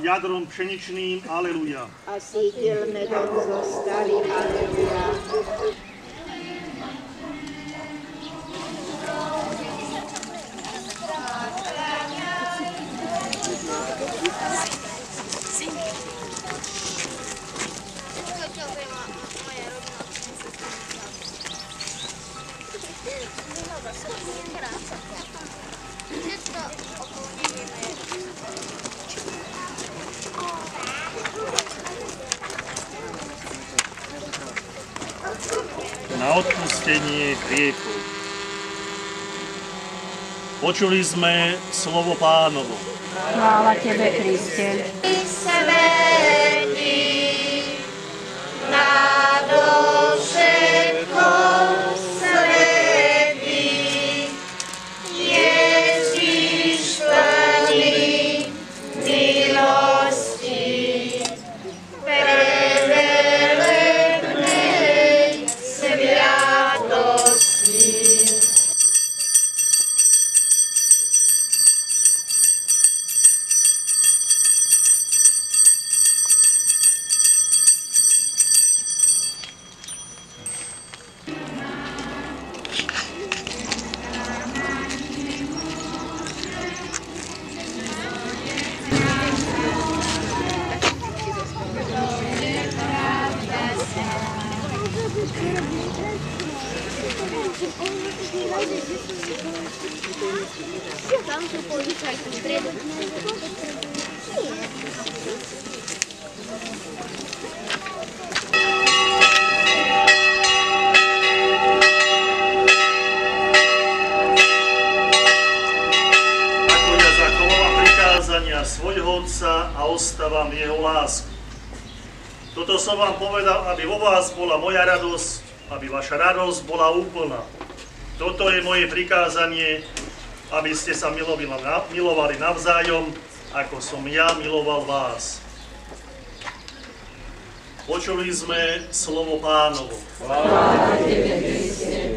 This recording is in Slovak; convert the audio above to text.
jadrom pšeničným, aleluja. A sítil medom zostali, aleluja. Na odpustenie hriechov. Počuli sme slovo Pánovo. Chvála Tebe, Kriste. Svätý, nadovšetko svätý, Ježiš plný milosti, prevelebnej sviatosti. Tam su policaj tu sredu. Ako ja zachovávam prikázania svojho Otca a ostávam jeho lásku. Toto som vám povedal, aby vo vás bola moja radosť, aby vaša radosť bola úplná. Toto je moje prikázanie, aby ste sa milovali navzájom, ako som ja miloval vás. Počuli sme slovo Pánovo. Chvála Tebe, Kriste.